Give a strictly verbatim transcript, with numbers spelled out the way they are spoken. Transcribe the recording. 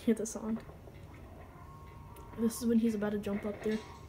Hear the song. This is when he's about to jump up there.